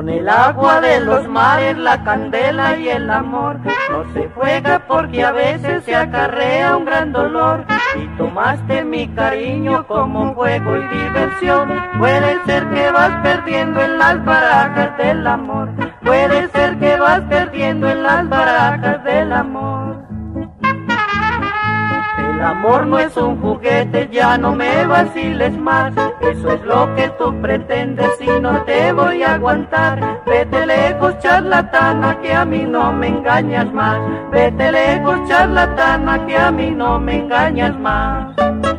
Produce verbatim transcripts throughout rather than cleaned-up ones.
Con el agua de los mares, la candela y el amor no se juega porque a veces se acarrea un gran dolor. Y tomaste mi cariño como juego y diversión. Puede ser que vas perdiendo en las barajas del amor. Puede ser que vas perdiendo en las barajas del amor. El amor no es un juguete, ya no me vaciles más. Eso es lo que tú pretendes y no te voy a aguantar. Vete lejos, charlatana, que a mí no me engañas más. Vete lejos, charlatana, que a mí no me engañas más.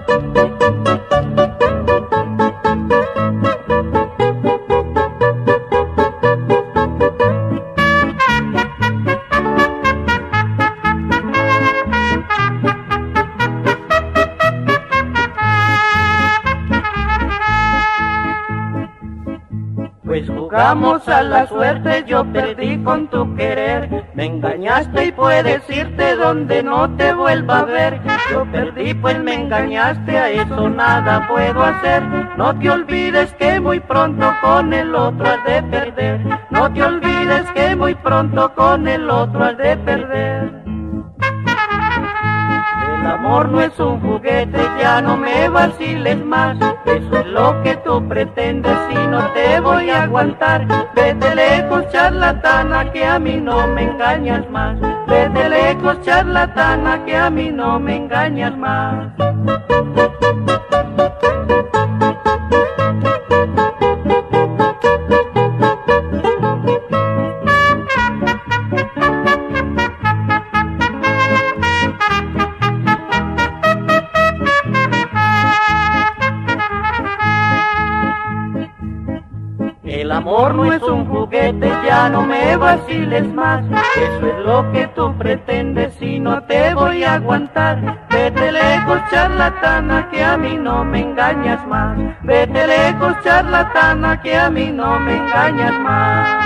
Pues jugamos a la suerte, yo perdí con tu querer. Me engañaste y puedes irte donde no te vuelva a ver. Yo perdí pues me engañaste, a eso nada puedo hacer. No te olvides que muy pronto con el otro has de perder. No te olvides que muy pronto con el otro has de perder. El amor no es un juguete, ya no me vaciles más. Eso es lo que tú pretendes y no te voy a aguantar. Vete lejos, charlatana, que a mí no me engañas más. Vete lejos, charlatana, que a mí no me engañas más. El amor no es un juguete, ya no me vaciles más. Eso es lo que tú pretendes y no te voy a aguantar. Vete lejos, charlatana, que a mí no me engañas más. Vete lejos, charlatana, que a mí no me engañas más.